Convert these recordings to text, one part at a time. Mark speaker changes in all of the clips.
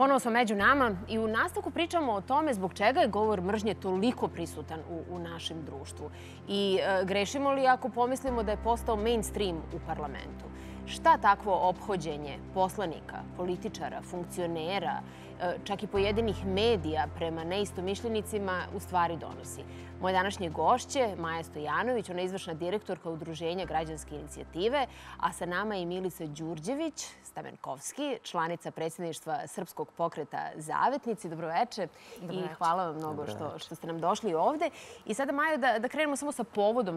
Speaker 1: Ponovo smo među nama i u nastavku pričamo o tome zbog čega je govor mržnje toliko prisutan u našem društvu. I grešimo li ako pomislimo da je postao mainstream u parlamentu? Šta takvo ophođenje poslanika, političara, funkcionera, čak i pojedinih medija prema neistomišljenicima u stvari donosi? Moje današnje gošće, Maja Stojanović, ona je izvršna direktorka Udruženja građanske inicijative, a sa nama je i Milica Đurđević Stamenkovski, članica predsjedništva Srpskog pokreta Zavetnici. Dobroveče i hvala vam mnogo što ste nam došli ovde. I sada, Maja, da krenemo samo sa povodom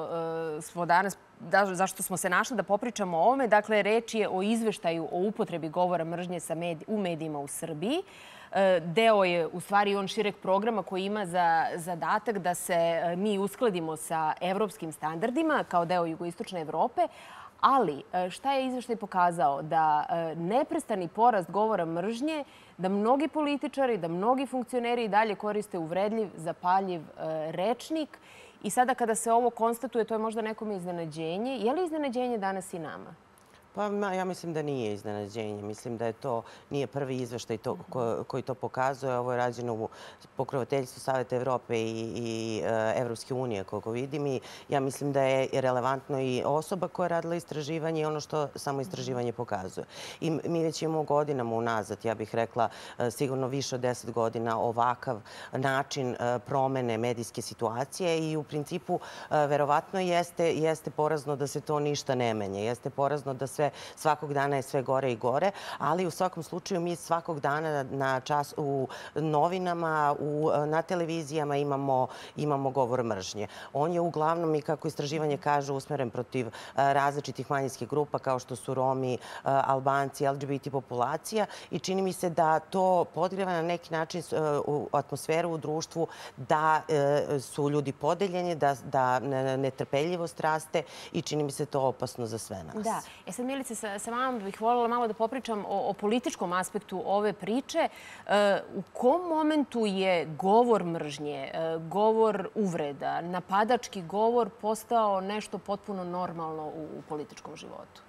Speaker 1: zašto smo se našli da popričamo o ovome. Dakle, reč je o izveštaju o upotrebi govora mržnje u medijima u Srbiji. Deo je u stvari on šireg programa koji ima za zadatak da se mi uskladimo sa evropskim standardima kao deo jugoistočne Evrope. Ali šta je izveštaj pokazao? Da neprestani porast govora mržnje, da mnogi političari, da mnogi funkcioneri i dalje koriste uvredljiv, zapaljiv rečnik. I sada kada se ovo konstatuje, to je možda nekom iznenađenje. Je li iznenađenje danas i nama?
Speaker 2: Pa ja mislim da nije iznenađenje. Mislim da to nije prvi izveštaj koji to pokazuje. Ovo je rađeno u pokroviteljstvu Saveta Evrope i Evropske unije, koliko vidim. I ja mislim da je relevantno i osoba koja je radila istraživanje i ono što samo istraživanje pokazuje. I mi već imamo godinama unazad, ja bih rekla sigurno više od 10 godina, ovakav način promene medijske situacije i u principu verovatno jeste porazno da se to ništa ne menja. Jeste porazno da svakog dana je sve gore i gore, ali u svakom slučaju mi svakog dana u novinama, na televizijama imamo govor mržnje. On je uglavnom, i kako istraživanje kaže, usmeren protiv različitih manjinskih grupa kao što su Romi, Albanci, LGBT populacija i čini mi se da to podgreva na neki način atmosferu u društvu, da su ljudi podeljeni, da netrpeljivost raste i čini mi se to opasno za sve nas.
Speaker 1: Da. Sad, Milice, sa vama bih voljela malo da popričam o političkom aspektu ove priče. U kom momentu je govor mržnje, govor uvreda, napadački govor postao nešto potpuno normalno u političkom životu?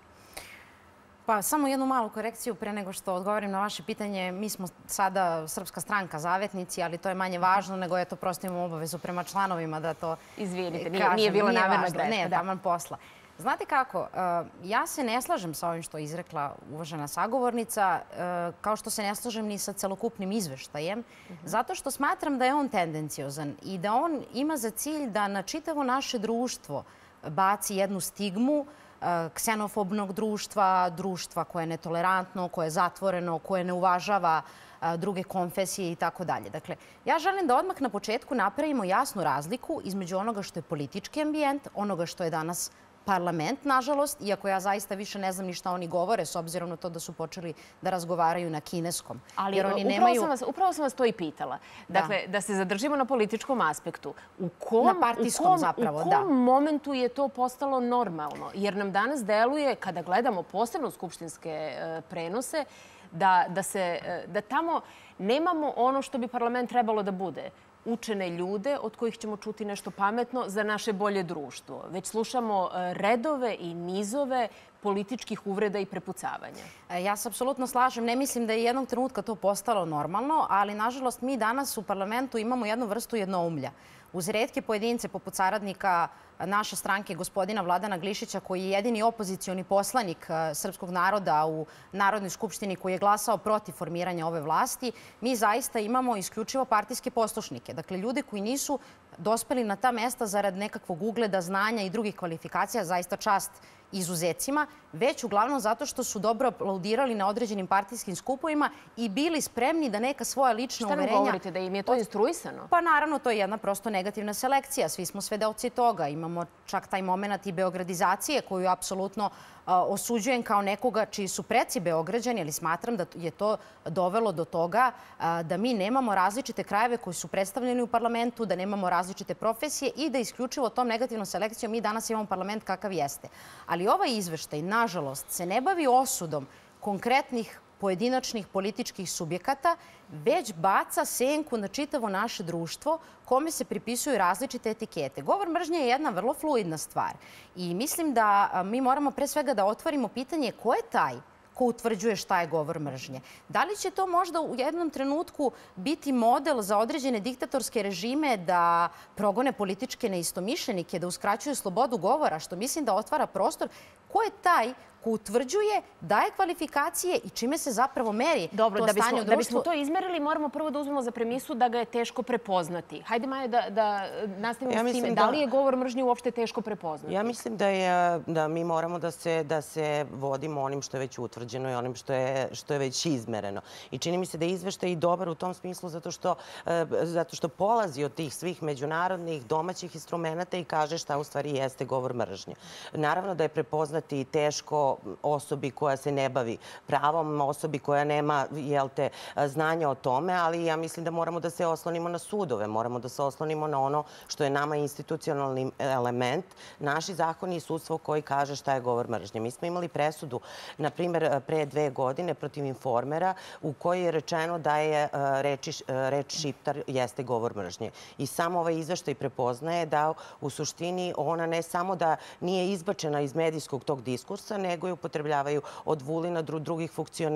Speaker 3: Pa samo jednu malu korekciju pre nego što odgovorim na vaše pitanje. Mi smo sada Srpska stranka Zavetnici, ali to je manje važno, nego eto prosto imamo obavezu prema članovima da to
Speaker 1: izvinite, nije bila namerna greška.
Speaker 3: Ne, taman posla. Znate kako, ja se ne slažem sa ovim što je izrekla uvažena sagovornica, kao što se ne slažem ni sa celokupnim izveštajem, zato što smatram da je on tendenciozan i da on ima za cilj da na čitavo naše društvo baci jednu stigmu ksenofobnog društva, društva koje je netolerantno, koje je zatvoreno, koje ne uvažava druge konfesije i tako dalje. Dakle, ja želim da odmah na početku napravimo jasnu razliku između onoga što je politički ambijent, onoga što je danas parlament, nažalost, iako ja zaista više ne znam ni šta oni govore, s obzirom na to da su počeli da razgovaraju na kineskom.
Speaker 1: Ali upravo sam vas to i pitala. Dakle, da se zadržimo na političkom aspektu.
Speaker 3: Na partijskom zapravo, da.
Speaker 1: U kom momentu je to postalo normalno? Jer nam danas deluje, kada gledamo posebno skupštinske prenose, da tamo nemamo ono što bi parlament trebalo da bude. Učene ljude od kojih ćemo čuti nešto pametno za naše bolje društvo. Već slušamo redove i nizove političkih uvreda i prepucavanja.
Speaker 3: Ja se apsolutno slažem. Ne mislim da je jednog trenutka to postalo normalno, ali nažalost mi danas u parlamentu imamo jednu vrstu jednoumlja. Uz retke pojedince poput saradnika naše stranke, gospodina Vladana Glišića, koji je jedini opozicioni poslanik srpskog naroda u Narodnoj skupštini koji je glasao protiv formiranja ove vlasti, mi zaista imamo isključivo partijske poslušnike. Dakle, ljude koji nisu dospeli na ta mesta zarad nekakvog ugleda, znanja i drugih kvalifikacija, zaista čast izuzecima, već uglavnom zato što su dobro aplaudirali na određenim partijskim skupovima i bili spremni da neka svoja lična uverenja...
Speaker 1: Šta nam govorite, da im je to instruisano?
Speaker 3: Pa naravno, to je jedna prosto negativna selekcija. Svi smo svedoci toga. Imamo čak taj moment i beogradizacije koju apsolutno osuđujem kao nekoga čiji su preci Beograđani, ali smatram da je to dovelo do toga da mi nemamo različite krajeve koji su predstavljeni u parlamentu, da nemamo različite profesije i da isključivo tom negativnom selekcijom mi danas imamo parlament kakav jeste. Ali ovaj izveštaj, nažalost, se ne bavi osudom konkretnih pojedinačnih političkih subjekata, već baca senku na čitavo naše društvo kome se pripisuju različite etikete. Govor mržnje je jedna vrlo fluidna stvar i mislim da mi moramo pre svega da otvorimo pitanje ko je taj ko utvrđuje šta je govor mržnje. Da li će to možda u jednom trenutku biti model za određene diktatorske režime da progone političke neistomišljenike, da uskraćuju slobodu govora, što mislim da otvara prostor? Ko je taj ko utvrđuje, daje kvalifikacije i čime se zapravo meri to stanje u društvu?
Speaker 1: Da bismo to izmerili, moramo prvo da uzmemo za premisu da ga je teško prepoznati. Hajde, Maja, da nastavimo s time. Da li je govor mržnje uopšte teško prepoznati?
Speaker 2: Ja mislim da mi moramo da se vodimo onim što je već utvrđeno i onim što je već izmereno. I čini mi se da je izveštaj dobar u tom smislu zato što polazi od tih svih međunarodnih, domaćih instrumenta i kaže šta u stvari jeste govor mržnje. Naravno da je prepoznati teško osobi koja se ne bavi pravom, osobi koja nema znanja o tome, ali ja mislim da moramo da se oslonimo na sudove, moramo da se oslonimo na ono što je nama institucionalni element, naši zakoni i sudstvo koji kaže šta je govor mržnje. Mi smo imali presudu, na primjer, pre 2 godine protiv Informera u kojoj je rečeno da je reč šiptar jeste govor mržnje. I samo ovaj izveštaj prepoznaje da u suštini ona ne samo da nije izbačena iz medijskog tog diskursa, nego je upotrebljavaju od Vulina do drugih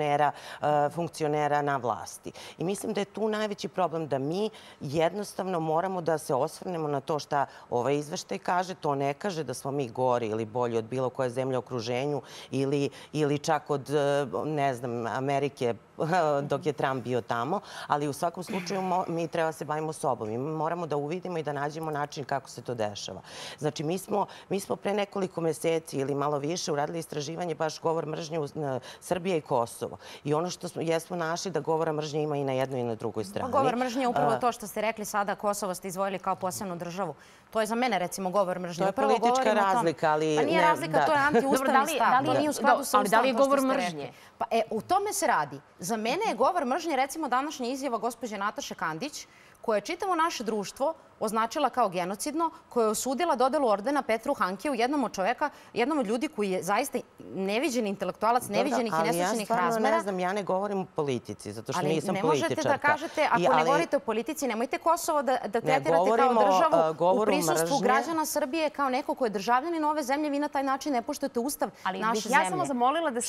Speaker 2: funkcionera na vlasti. I mislim da je tu najveći problem da mi jednostavno moramo da se osvrnemo na to šta ovaj izveštaj kaže. To ne kaže da smo mi gori ili bolji od bilo koje zemlje u okruženju ili čak od, ne znam, Amerike dok je Trump bio tamo, ali u svakom slučaju mi treba se bavimo sobom. Mi moramo da uvidimo i da nađemo način kako se to dešava. Znači, mi smo pre nekoliko meseci ili malo više uradili istraživanje baš govor mržnje u Srbije i Kosovo. I ono što jesmo našli da govora mržnje ima i na jednoj i na drugoj strani.
Speaker 3: Govor mržnje je upravo to što ste rekli sada, Kosovo ste izdvojili kao posebnu državu. To je za mene, recimo, govor mržnje.
Speaker 2: To je politička razlika, ali...
Speaker 3: Pa nije razlika, to je antiustavni stav. To nije u skladu sa
Speaker 1: ustavom. Ali da li je govor mržnje?
Speaker 3: Pa u tome se radi. Za mene je govor mržnje, recimo, današnja izjava gospođe Nataše Kandić, koja je čitavo naše društvo označila kao genocidno, koja je osudila dodelu ordena Petru Hankeu, jednom od ljudi koji je zaista neviđeni intelektualac, neviđenih i neslušenih razmera.
Speaker 2: Ali ja stvarno ne znam, ja ne govorim o politici, zato što nisam političarka.
Speaker 3: Ali ne možete da kažete, ako ne govorite o politici, nemojte Kosovo da tretirate kao državu u prisustvu građana Srbije, kao neko ko je državljanin ove zemlje, vi na taj način ne poštujete ustav naše zemlje.
Speaker 1: Ja sam zamolila da se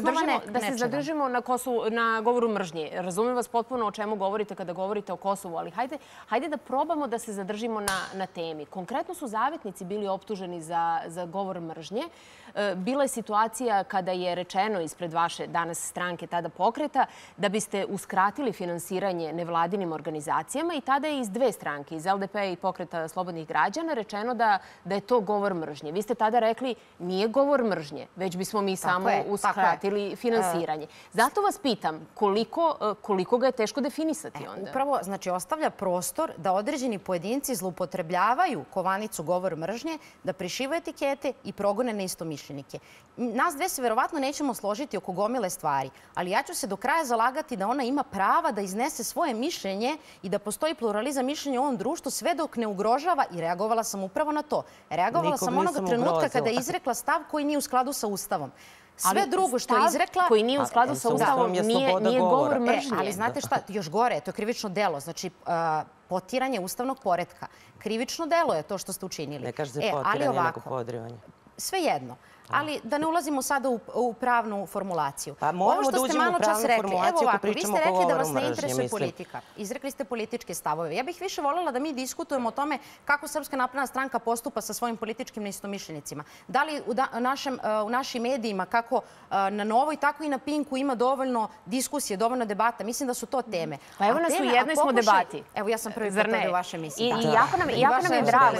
Speaker 1: zadržimo na govoru mržnje. Razumem vas potpuno o čemu govorite kada govorite o Kosovu, ali hajde da probamo da se zadržimo na temi. Konkretno su zavetnici bili optuženi za govor mržnje. Bila je situacija kada je rečeno ispred vaše danas stranke, tada Pokreta, da biste uskratili finansiranje nevladinim organizacijama i tada je iz 2 stranke, iz LDP i Pokreta slobodnih građana, rečeno da je to govor mržnje. Vi ste tada rekli nije govor mržnje, već bismo mi samo uskratili finansiranje. Zato vas pitam koliko ga je teško definisati onda?
Speaker 3: Upravo, znači, ostavlja prostor da određeni pojedinci zloupotrebljavaju kovanicu govor mržnje, da prišivaju etikete i progone neistomišljenike. Nas dve se verovatno nećemo složiti oko gomile stvari, ali ja ću se do kraja zalagati da ona ima prava da iznese svoje mišljenje i da postoji pluralizam mišljenja u ovom društvu sve dok ne ugrožava, i reagovala sam upravo na to. Reagovala sam onoga trenutka kada je izrekla stav koji nije u skladu sa Ustavom. Sve drugo što je izrekla...
Speaker 1: Stav koji nije u skladu sa Ustavom nije govor mržnje.
Speaker 3: Ali znate šta, još gore, to je krivično delo. Znači, potiranje ustavnog poretka. Krivično delo je to što ste učinili.
Speaker 2: Ne kaže se potiranje, nego podrivanje.
Speaker 3: Sve jedno. Ali da ne ulazimo sada u pravnu formulaciju.
Speaker 2: Pa moramo da uđemo u pravnu formulaciju ako pričamo o govoru mržnje.
Speaker 3: Vi ste rekli da vas ne interesuje politika. Izrekli ste političke stavove. Ja bih više voljela da mi diskutujemo o tome kako Srpska napredna stranka postupa sa svojim političkim neistomišljenicima. Da li u našim medijima, kako na Novoj, tako i na Pinku, ima dovoljno diskusije, dovoljno debata. Mislim da su to teme.
Speaker 1: Pa evo nas u jednoj smo debati.
Speaker 3: Evo, ja sam prvi put u vašoj emisiji.
Speaker 1: I jako nam je drago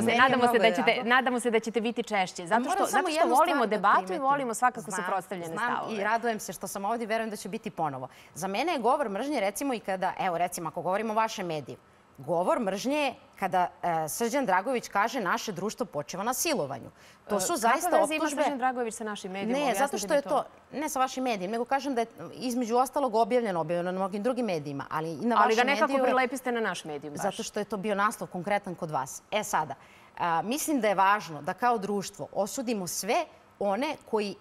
Speaker 1: i nadamo se da ćete biti češće. Zato što volimo debatu i volimo svakako suprotstavljene stavove.
Speaker 3: I radujem se što sam ovdje i verujem da će biti ponovo. Za mene je govor mržnje, recimo, i kada, evo, recimo, ako govorimo o vašem mediju, govor mržnje je kada Srđan Dragojević kaže naše društvo počiva na silovanju. To su zaista optužbe...
Speaker 1: Kako veze ima Srđan Dragojević sa našim medijima?
Speaker 3: Ne, zato što je to... Ne sa vašim medijima, nego kažem da je između ostalog objavljeno na mnogim drugim medijima, ali i na vašem mediju...
Speaker 1: Ali ga nekako prilepiste na naš medij baš.
Speaker 3: Zato što je to bio naslov konkretan kod vas. Sada, mislim da je važno da kao društvo osudimo sve one koji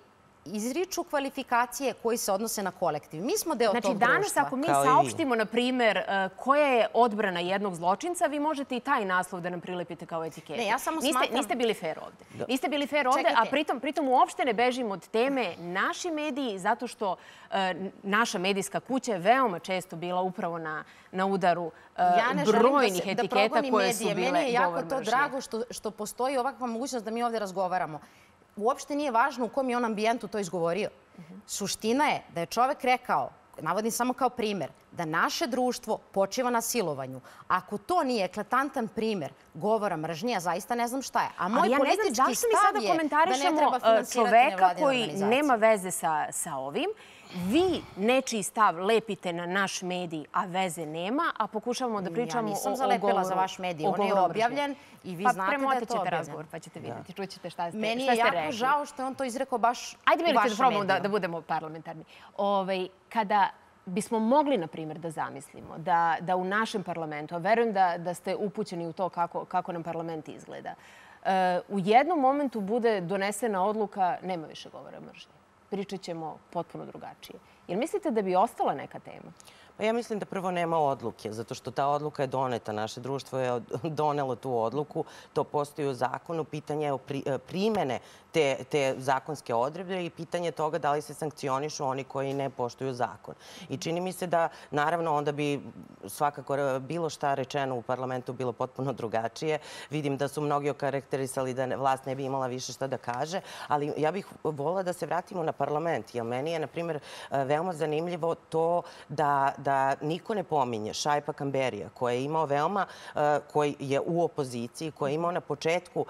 Speaker 3: izriču kvalifikacije koji se odnose na kolektiv. Mi smo deo tog društva.
Speaker 1: Znači, danas ako mi saopštimo, na primer, koja je odbrana jednog zločinca, vi možete i taj naslov da nam prilepite kao etiketu.
Speaker 3: Ne, ja samo smatram...
Speaker 1: Niste bili fair ovde. Niste bili fair ovde, a pritom uopšte ne bežimo od teme naši mediji, zato što naša medijska kuća je veoma često bila upravo na udaru brojnih etiketa koje su bile govor mržnje.
Speaker 3: Meni je jako to drago što postoji ovakva mogućnost da mi ovde razgovaramo. Uopšte nije važno u kom je on ambijentu to izgovorio. Suština je da je čovek rekao, navodim samo kao primer, da naše društvo počiva na silovanju. Ako to nije eklatantan primer govora mržnje, ja zaista ne znam šta je. A moj politički stav je da ne treba finansirati nevladine organizacije.
Speaker 1: Koji nema veze sa ovim. Vi nečiji stav lepite na naš medij, a veze nema, a pokušavamo da pričamo o govoru.
Speaker 3: Ja nisam zalepila za vaš medij. On je objavljen i vi znate da je to objavljen.
Speaker 1: Pa premotit ćete razgovor, pa ćete vidjeti. Čućete šta ste rekli.
Speaker 3: Meni je jako žao što je on to izrekao baš u vašem mediju.
Speaker 1: Ajde, probamo da budemo parlamentarni. Kada bismo mogli, na primjer, da zamislimo da u našem parlamentu, a verujem da ste upućeni u to kako nam parlament izgleda, u jednom momentu bude donesena odluka, nema više govora mržnje. Pričat ćemo potpuno drugačije. Jel mislite da bi ostala neka tema?
Speaker 2: Pa ja mislim da prvo nema odluke, zato što ta odluka je doneta. Naše društvo je donelo tu odluku. To postoji u zakonu. Pitanje je primene te zakonske odredbe i pitanje toga da li se sankcionišu oni koji ne poštuju zakon. I čini mi se da, naravno, onda bi svakako bilo šta rečeno u parlamentu bilo potpuno drugačije. Vidim da su mnogi okarakterisali da vlast ne bi imala više šta da kaže, ali ja bih volila da se vratimo na parlament, jer meni je, na primjer, veoma zanimljivo to da niko ne pominje Šaipa Kamberija, koji je u opoziciji, koji je imao na početku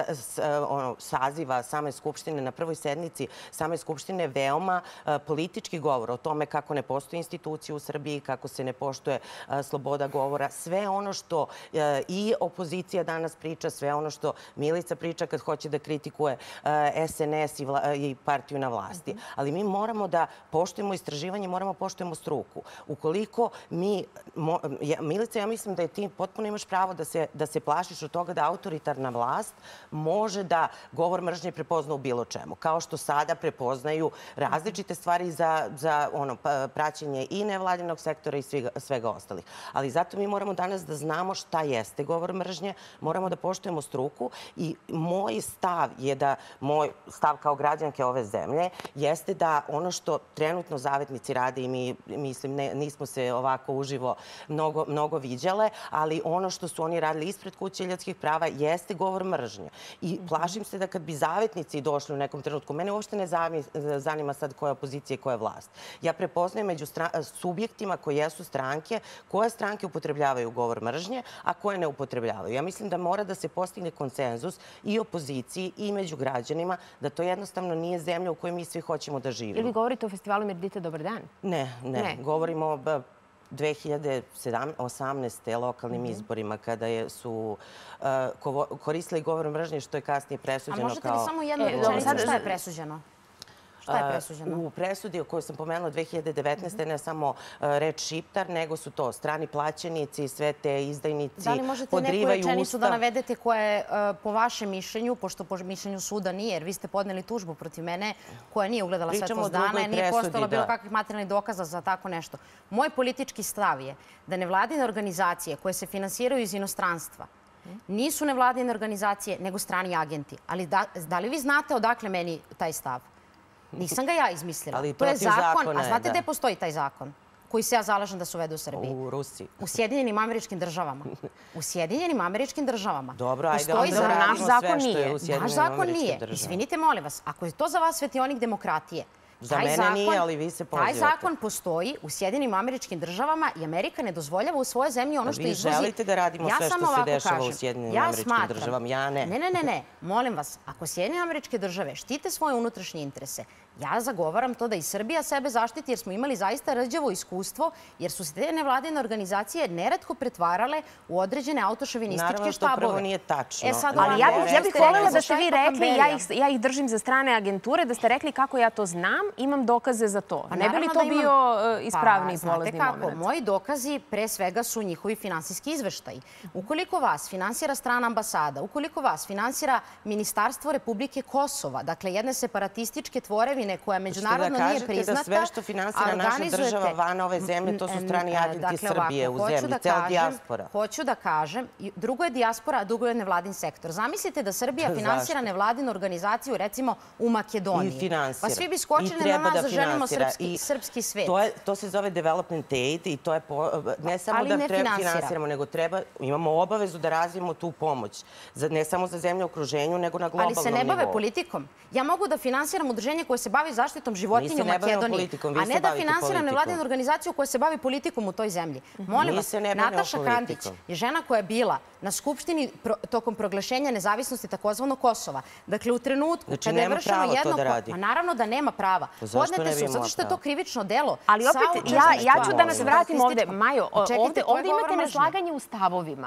Speaker 2: saziva same Skupštine, na prvoj sednici same Skupštine, veoma politički govor o tome kako ne postoji institucije u Srbiji, kako se ne poštuje sloboda govora. Sve ono što i opozicija danas priča, sve ono što Milica priča kad hoće da kritikuje SNS i partiju na vlasti. Ali mi moramo da poštujemo istraživanje, moramo poštujemo struku. Ukoliko Milica, ja mislim da ti potpuno imaš pravo da se plašiš od toga da autoritarna vlast može da govor mržnje prepozna u bilo čemu. Kao što sada prepoznaju različite stvari za praćenje i nevladinog sektora i svega ostalih. Ali zato mi moramo danas da znamo šta jeste govor mržnje, moramo da poštujemo struku i moj stav je da, moj stav kao građanke ove zemlje, jeste da ono što trenutno zavetnici rade i mi, mislim, nismo se ovako uživo mnogo viđale, ali ono što su oni radili ispred kuće ljudskih prava jeste govor mržnje. I plašim se da kad bi zavetnici došli u nekom trenutku, mene uopšte ne zanima sad koja je opozicija i koja je vlast. Ja prepoznajem među subjektima koji jesu stranke, koje stranke upotrebljavaju govor mržnje, a koje ne upotrebljavaju. Ja mislim da mora da se postigne konsenzus i opoziciji i među građanima, da to jednostavno nije zemlja u kojoj mi svi hoćemo da živimo.
Speaker 1: Ili vi govorite o festivalu Meridita Dobar dan?
Speaker 2: Ne. Govorimo o 2018. lokalnim izborima kada su koristili govor mržnje, što je kasnije presuđeno kao...
Speaker 3: A možete li samo jednu rečenicu šta je presuđeno? Šta je presuđeno?
Speaker 2: U presudi o kojoj sam pomenula 2019. ne samo reč šiptar, nego su to strani plaćenici, sve te izdajnici,
Speaker 3: podrivaju Ustav. Da li možete neku rečenicu da navedete koja je po vašem mišljenju, pošto po mišljenju suda nije, jer vi ste podneli tužbu protiv mene koja nije ugledala svetlost dana i nije postojalo bilo kakvih materijalnih dokaza za tako nešto. Moj politički stav je da nevladine organizacije koje se finansiraju iz inostranstva nisu nevladine organizacije, nego strani agenti. Ali da li vi znate odakle meni taj stav? Nisam ga ja izmislila. To je zakon. A znate gde postoji taj zakon koji se ja zalažem da se uvede u Srbiji?
Speaker 2: U Rusiji.
Speaker 3: U Sjedinjenim Američkim Državama. U Sjedinjenim Američkim Državama.
Speaker 2: Dobro, ajde.
Speaker 3: Naš zakon nije. Naš zakon nije. Izvinite, molim vas, ako je to za vas svetionik demokratije,
Speaker 2: za mene nije, ali vi se pozivate.
Speaker 3: Taj zakon postoji u Sjedinjenim Američkim Državama i Amerika ne dozvoljava u svojoj zemlji ono što izvozi.
Speaker 2: Vi želite da radimo sve što se dešava u Sjedinjenim Američkim Državama? Ja ne.
Speaker 3: Ne. Molim vas, ako Sjedinjene Američke Države štite svoje unutrašnje interese, ja zagovaram to da i Srbija sebe zaštiti jer smo imali zaista rđavo iskustvo, jer su se te nevladine organizacije neretko pretvarale u određene autošovinističke štabove.
Speaker 2: Naravno, to prvo nije tačno.
Speaker 1: Ali ja bih voljela da ste vi rekli, ja ih držim za strane agenture, da ste rekli kako ja to znam imam dokaze za to. Ne bi li to bio ispravni polazni moment?
Speaker 3: Znate kako, moji dokazi pre svega su njihovi finansijski izveštaji. Ukoliko vas finansira strana ambasada, ukoliko vas finansira Ministarstvo Republike Kosova, dakle jedne separatističke tvorevine koja međunarodno nije priznata,
Speaker 2: da sve što finansira naša država van ove zemlje, to su strani agenti Srbije u zemlji, cela dijaspora.
Speaker 3: Hoću da kažem, drugo je dijaspora, a drugo je nevladin sektor. Zamislite da Srbija finansira nevladinu organizaciju, recimo, u Makedoniji.
Speaker 2: I finansira.
Speaker 3: Pa svi bi skočili na nas da želimo srpski svet.
Speaker 2: To se zove development aid i to je ne samo da finansiramo, nego imamo obavezu da razvijemo tu pomoć. Ne samo za zemlje u okruženju, nego na globalnom nivou.
Speaker 3: Ali se ne bave politikom. Ja mogu da finansiram udruženje koje se bavi zaštitom životinja u Makedoniji, a ne da finansiram nevladinu organizaciju koja se bavi politikom u toj zemlji. Molim vas, Nataša Kandić je žena koja je bila na Skupštini tokom proglašenja nezavisnosti takozvanog Kosova. Dakle, u trenutku kada je vršeno jedno... Pa naravno da nema prava. Podnete su, zato što je to krivično delo.
Speaker 1: Ali opet, ja ću da nas vratim ovde. Majo, ovde imate neslaganje u stavovima.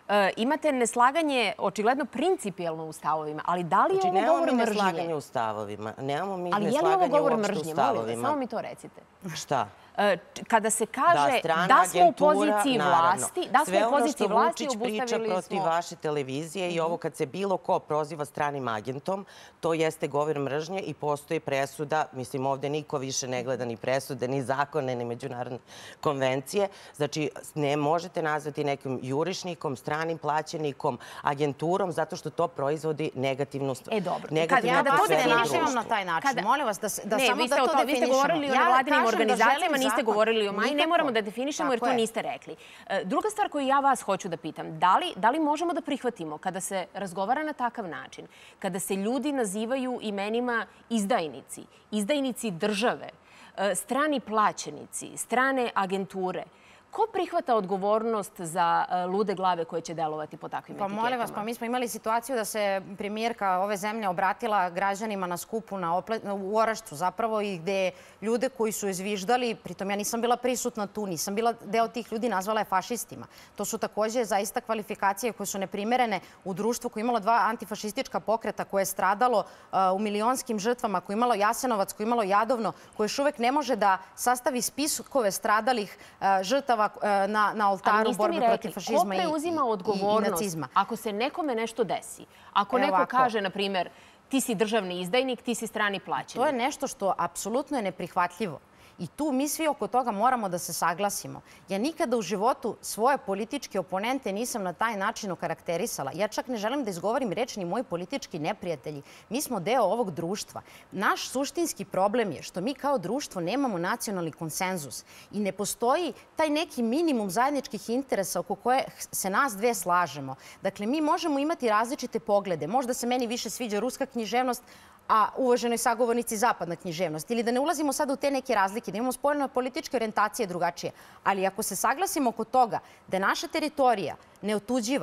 Speaker 1: Imate neslaganje, očigledno, principijelno u stavovima, ali da li je ovo govor mržnje?
Speaker 2: Nemamo mi neslaganje u stavovima. Nemamo mi
Speaker 1: neslaganje uopšte u stavovima. Samo mi to recite.
Speaker 2: Šta?
Speaker 1: Kada se kaže da smo u poziciji vlasti,
Speaker 2: sve ono što Vučić priča protiv vaše televizije i ovo kad se bilo ko proziva stranim agentom, to jeste govor mržnje i postoji presuda. Mislim, ovde niko više ne gleda ni presude, ni zakone, ni međunarodne konvencije. Znači, ne možete nazvati nekim jurišnikom, stranim plaćenikom, agenturom, zato što to proizvodi negativnu stvar.
Speaker 3: Dobro. Ja da to definišem na taj način. Molim vas da samo da to definišemo.
Speaker 1: Vi ste govorili o nevladinim organizacijama, niste govorili o Maji, ne moramo da definišemo jer to niste rekli. Druga stvar koju ja vas hoću da pitam, da li možemo da prihvatimo kada se razgovara na takav način, kada se ljudi nazivaju imenima izdajnici, izdajnici države, strani plaćenici, strane agenture, ko prihvata odgovornost za lude glave koje će delovati po takvim etiketama?
Speaker 3: Pa molim vas, mi smo imali situaciju da se premijerka ove zemlje obratila građanima na skupu u Orašcu zapravo i gde ljude koji su izviždali, pritom ja nisam bila prisutna tu, nisam bila deo tih ljudi, nazvala je fašistima. To su takođe zaista kvalifikacije koje su neprimerene u društvu koje je imalo dva antifašistička pokreta, koje je stradalo u milionskim žrtvama, koje je imalo Jasenovac, koje je imalo Jadovno, koje još uvek ne može da sastavi spiskove stradalih žrtava na oltaru borbe protiv fašizma i nacizma.
Speaker 1: Ko preuzima odgovornost ako se nekome nešto desi? Ako neko kaže, na primjer, ti si državni izdajnik, ti si strani plaćenik.
Speaker 3: To je nešto što apsolutno je neprihvatljivo. I tu mi svi oko toga moramo da se saglasimo. Ja nikada u životu svoje političke oponente nisam na taj način okarakterisala. Ja čak ne želim da izgovorim reč ni moji politički neprijatelji. Mi smo deo ovog društva. Naš suštinski problem je što mi kao društvo nemamo nacionalni konsenzus i ne postoji taj neki minimum zajedničkih interesa oko koje se nas dve slažemo. Dakle, mi možemo imati različite poglede. Možda se meni više sviđa ruska književnost, a uvaženoj sagovornici zapadna književnost. Ili da ne ulazimo sada u te neke razlike, da imamo spoljno-političke orijentacije drugačije. Ali ako se saglasimo oko toga da je naša teritorija neotuđiva,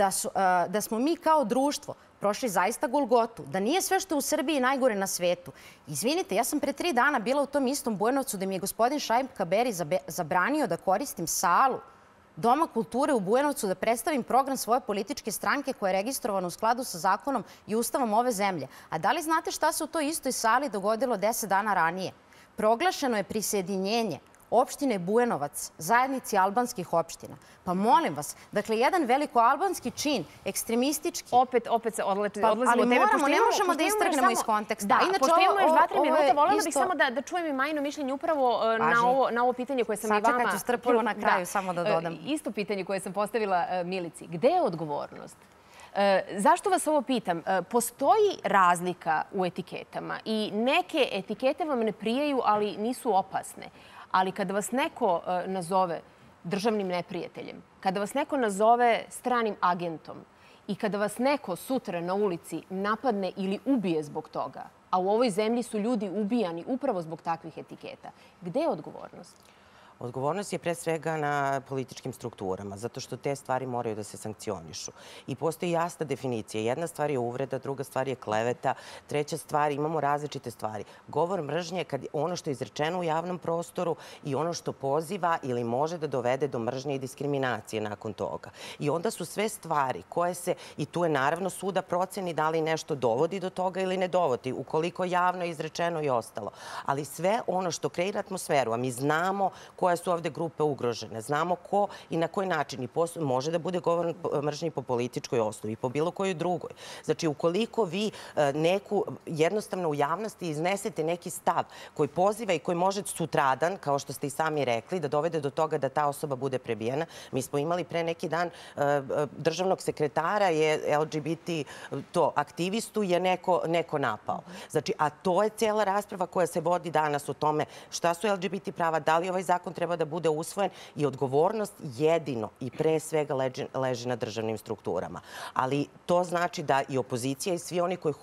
Speaker 3: da smo mi kao društvo prošli zaista golgotu, da nije sve što je u Srbiji najgore na svetu. Izvinite, ja sam pre 3 dana bila u tom istom Bujanovcu da mi je gospodin Šaip Kamberi zabranio da koristim salu Doma kulture u Bujanovcu da predstavim program svoje političke stranke koja je registrovana u skladu sa zakonom i ustavom ove zemlje. A da li znate šta se u toj istoj sali dogodilo 10 dana ranije? Proglašeno je prisjedinjenje opštine Bujanovac, zajednici albanskih opština. Pa molim vas, dakle, jedan veliko albanski čin, ekstremistički...
Speaker 1: Opet se odlazimo od tebe.
Speaker 3: Ali moramo, ne možemo da istrgnemo iz konteksta.
Speaker 1: Da, pošto imamo još 2-3 minuta, voljela bih samo da čujem i Majino mišljenje upravo na ovo pitanje koje sam i vama...
Speaker 3: Sačekat ću strpljivo na kraju, samo da dodam.
Speaker 1: Isto pitanje koje sam postavila Milici. Gde je odgovornost? Zašto vas ovo pitam? Postoji razlika u etiketama i neke etikete vam ne prijaju, ali nisu opasne. Ali kada vas neko nazove državnim neprijateljem, kada vas neko nazove stranim agentom i kada vas neko sutra na ulici napadne ili ubije zbog toga, a u ovoj zemlji su ljudi ubijani upravo zbog takvih etiketa, gde je odgovornost?
Speaker 2: Odgovornost je pre svega na političkim strukturama, zato što te stvari moraju da se sankcionišu. I postoji jasna definicija. Jedna stvar je uvreda, druga stvar je kleveta, treća stvar, imamo različite stvari. Govor mržnje je ono što je izrečeno u javnom prostoru i ono što poziva ili može da dovede do mržnje i diskriminacije nakon toga. I onda su sve stvari koje se, i tu je naravno suda proceni da li nešto dovodi do toga ili ne dovodi, ukoliko javno je izrečeno i ostalo. Ali sve ono što kreira atmosferu, a mi znamo koje su ovde grupe ugrožene, znamo ko i na koji način, i može da bude govor mržnje po političkoj osnovi i po bilo kojoj drugoj. Znači, ukoliko vi neku jednostavno u javnosti iznesete neki stav koji poziva i koji može sutradan, kao što ste i sami rekli, da dovede do toga da ta osoba bude prebijena. Mi smo imali pre neki dan državnog sekretara je LGBT aktivistu je neko napao. Znači, a to je cijela rasprava koja se vodi danas o tome šta su LGBT prava, da li ovaj zakon treba da bude usvojen i odgovornost jedino i pre svega leži na državnim strukturama. Ali to znači da i opozicija i svi oni koji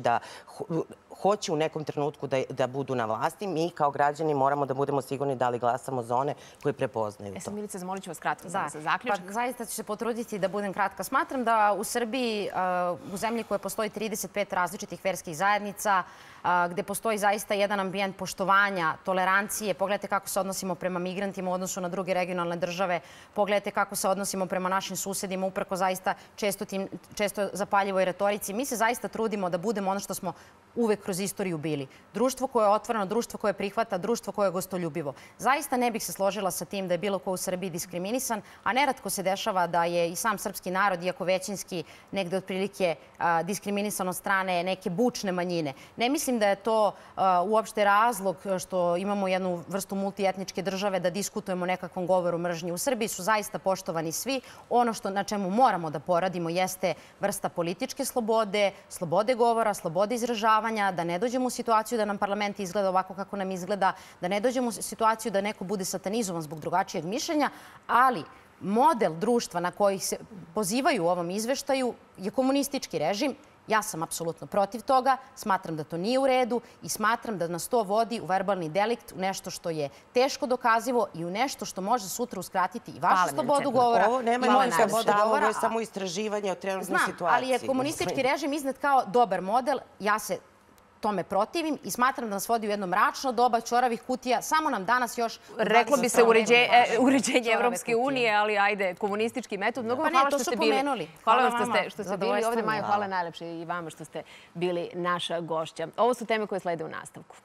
Speaker 2: hoće u nekom trenutku da budu na vlasti, mi kao građani moramo da budemo sigurni da li glasamo za one koji prepoznaju to.
Speaker 1: Milice, zamolit ću vas kratko za zaključak.
Speaker 3: Pa zaista ću se potruditi da budem kratka. Smatram da u Srbiji, u zemlji koja postoji 35 različitih verskih zajednica, gde postoji zaista jedan ambijent poštovanja, tolerancije. Pogledajte kako se odnosimo prema migrantima u odnosu na druge regionalne države. Pogledajte kako se odnosimo prema našim susedima, uprko zaista često zapaljivoj retorici. Mi se zaista trudimo da budemo ono što smo uvek kroz istoriju bili. Društvo koje je otvoreno, društvo koje prihvata, društvo koje je gostoljubivo. Zaista ne bih se složila sa tim da je bilo ko u Srbiji diskriminisan, a neretko se dešava da je i sam srpski narod, iako većinski, negde otprilike diskriminisan od strane neke bučne manjine. Ne mislim da je to uopšte razlog što imamo jednu vrstu multietničke države da diskutujemo o nekakvom govoru mržnje. U Srbiji su zaista poštovani svi. Ono na čemu moramo da poradimo jeste vrsta političke slobode, slobode govora, slobode izražavanja, da ne dođemo u situaciju da nam parlament izgleda ovako kako nam izgleda, da ne dođemo u situaciju da neko bude satanizovan zbog drugačijeg mišljenja, ali model društva na koji se pozivaju u ovom izveštaju je komunistički režim. Ja sam apsolutno protiv toga, smatram da to nije u redu i smatram da nas to vodi u verbalni delikt, u nešto što je teško dokazivo i u nešto što može sutra uskratiti i vašu slobodu govora.
Speaker 2: Ovo nema nikakav stav, ovo je samo istraživanje o trenutnoj situaciji.
Speaker 3: Znam, ali je komunistički režim iznet kao dobar model. Ja se tome protivim i smatram da nas vodi u jedno mračno doba ćoravih kutija. Samo nam danas još...
Speaker 1: Reklo bi se uređenje Evropske unije, ali ajde, komunistički metod. Mnogo hvala što ste bili. Hvala vam što ste bili ovde. Majo, hvala najlepše i vama što ste bili naša gošća. Ovo su teme koje slede u nastavku.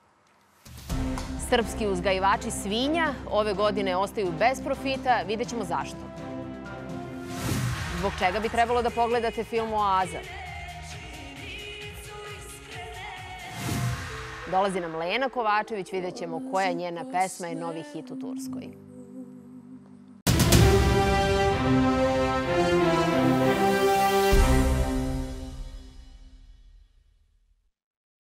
Speaker 1: Srpski uzgajivači svinja ove godine ostaju bez profita. Vidjet ćemo zašto. Zbog čega bi trebalo da pogledate film Oaza? Dolazi nam Lena Kovačević, vidjet ćemo koja je njena pesma i novi hit u Turskoj.